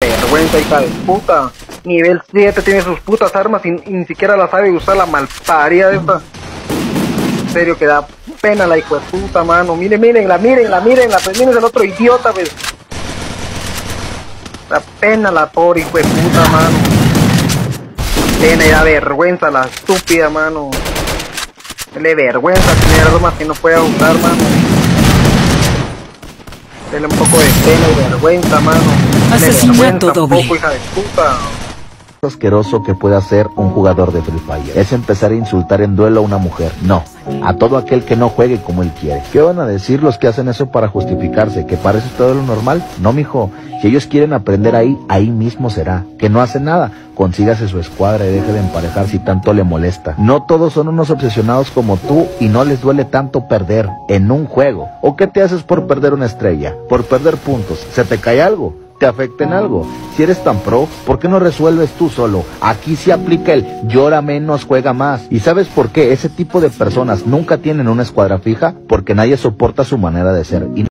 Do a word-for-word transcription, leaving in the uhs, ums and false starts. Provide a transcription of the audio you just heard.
Vergüenza, hija de puta. Nivel siete tiene sus putas armas y, y ni siquiera la sabe usar la malparida de esta. En serio que da pena la hijo de puta, mano. Miren, mírenla, mírenla, mírenla. Pues miren el otro idiota, ves. Da pena la pobre hijo de puta, mano. Pena y da vergüenza la estúpida, mano. Dele vergüenza tener armas que no pueda usar, mano. Dele un poco de pena y vergüenza, mano. Asesinato doble. Tampoco, hija de puta. Asqueroso que puede hacer un jugador de Free Fire es empezar a insultar en duelo a una mujer. No, a todo aquel que no juegue como él quiere. ¿Qué van a decir los que hacen eso para justificarse? ¿Que parece todo lo normal? No, mijo. Si ellos quieren aprender ahí, ahí mismo será. Que no hace nada, consígase su escuadra y deje de emparejar si tanto le molesta. No todos son unos obsesionados como tú y no les duele tanto perder en un juego. ¿O qué te haces por perder una estrella? ¿Por perder puntos? ¿Se te cae algo? ¿Te afecta en algo? Si eres tan pro, ¿por qué no resuelves tú solo? Aquí sí aplica el llora menos, juega más. ¿Y sabes por qué? Ese tipo de personas nunca tienen una escuadra fija, porque nadie soporta su manera de ser. Y